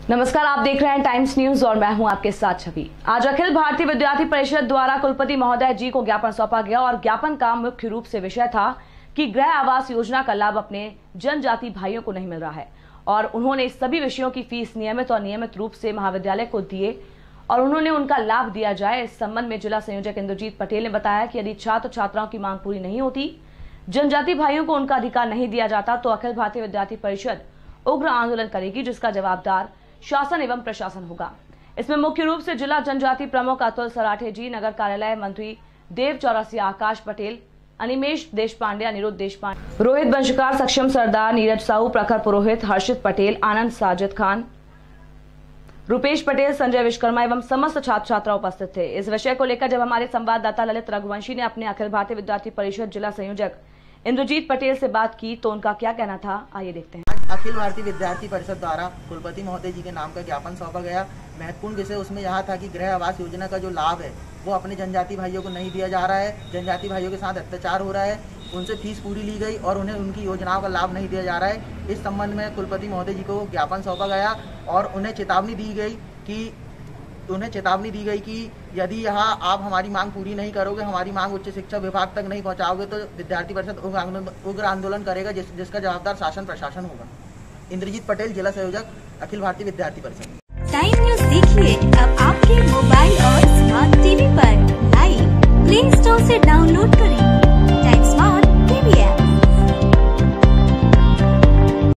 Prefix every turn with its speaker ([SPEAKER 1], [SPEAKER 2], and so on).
[SPEAKER 1] नमस्कार, आप देख रहे हैं टाइम्स न्यूज और मैं हूं आपके साथ छवि। आज अखिल भारतीय विद्यार्थी परिषद द्वारा कुलपति महोदय जी को ज्ञापन सौंपा गया और ज्ञापन का मुख्य रूप से विषय था कि गृह आवास योजना का लाभ अपने जनजाति भाइयों को नहीं मिल रहा है और उन्होंने सभी विषयों की फीस नियमित और नियमित रूप से महाविद्यालय को दिए और उन्होंने उनका लाभ दिया जाए। इस संबंध में जिला संयोजक इंद्रजीत पटेल ने बताया कि यदि छात्र छात्राओं की मांग पूरी नहीं होती, जनजाति भाइयों को उनका अधिकार नहीं दिया जाता, तो अखिल भारतीय विद्यार्थी परिषद उग्र आंदोलन करेगी, जिसका जवाबदार शासन एवं प्रशासन होगा। इसमें मुख्य रूप से जिला जनजाति प्रमुख अतुल सराठे जी, नगर कार्यालय मंत्री देव चौरसिया, आकाश पटेल, अनिमेश देशपांडे, अनिरुद्ध देशपांडे, रोहित वंशकार, सक्षम सरदार, नीरज साहू, प्रखर पुरोहित, हर्षित पटेल, आनंद साजिद खान, रुपेश पटेल, संजय विश्वकर्मा एवं समस्त छात्र छात्रा उपस्थित थे। इस विषय को लेकर जब हमारे संवाददाता ललित रघुवंशी ने अपने अखिल भारतीय विद्यार्थी परिषद जिला संयोजक इंद्रजीत पटेल से बात की तो उनका क्या कहना था, आइए देखते हैं।
[SPEAKER 2] आज अखिल भारतीय विद्यार्थी परिषद द्वारा कुलपति महोदय जी के नाम का ज्ञापन सौंपा गया। महत्वपूर्ण विषय उसमें यह था कि गृह आवास योजना का जो लाभ है वो अपने जनजाति भाइयों को नहीं दिया जा रहा है। जनजाति भाइयों के साथ अत्याचार हो रहा है, उनसे फीस पूरी ली गई और उन्हें उनकी योजनाओं का लाभ नहीं दिया जा रहा है। इस संबंध में कुलपति महोदय जी को ज्ञापन सौंपा गया और उन्हें चेतावनी दी गई कि यदि यहाँ आप हमारी मांग पूरी नहीं करोगे, हमारी मांग उच्च शिक्षा विभाग तक नहीं पहुँचाओगे, तो विद्यार्थी परिषद उग्र आंदोलन करेगा, जिसका जवाबदार शासन प्रशासन होगा। इंद्रजीत पटेल, जिला संयोजक, अखिल भारतीय विद्यार्थी परिषद।
[SPEAKER 3] टाइम न्यूज देखिए अब आपके मोबाइल और स्मार्ट टीवी पर। लाइव प्ले स्टोर से डाउनलोड करें टाइम स्मार्ट टीवी ऐप।